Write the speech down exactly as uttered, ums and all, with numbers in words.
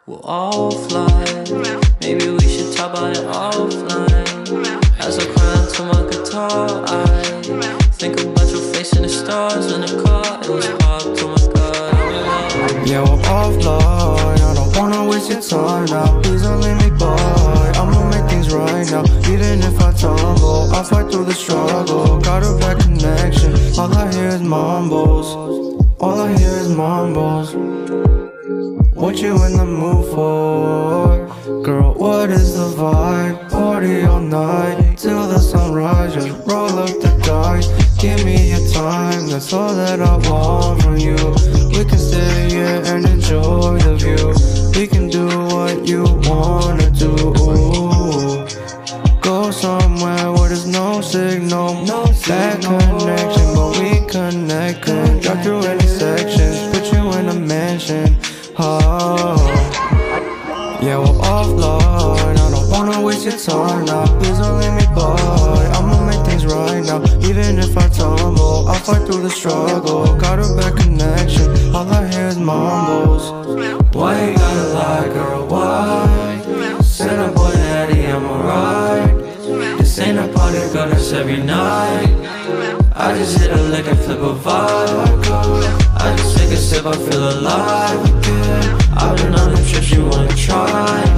we'll all fly. Maybe we should talk about it offline. As I cry into my guitar, I think about your face in the stars in the car. It was hard, oh my god, I'm in love. Yeah, I'm offline, I don't wanna waste your time now. Please don't leave me by, I'ma make things right now. Even if I tumble, I'll fight through the struggle. Got a bad connection, all I hear is mumbles. All I hear is mumbles. What you in the mood for? Girl, what is the vibe? Party all night, till the sunrise, just roll up the dice. Give me your time, that's all that I want from you. We can stay here and enjoy the view. We can do what you wanna do. Go somewhere where there's no signal, no bad connection, but we connect. Could drive through any sections, put you in a mansion. Oh, yeah, we're offline, I don't wanna waste your time now. Please don't leave me by, I'ma make things right now. Even if I tumble, I'll fight through the struggle. Got a bad connection, all I hear is mumbles. Why you gotta lie, girl, why? Said I boy daddy, I'm alright. This ain't a party, girl, that's every night. I just hit a lick and flip a vibe. I just take a sip, I feel alive again. I've been on the trips you wanna try.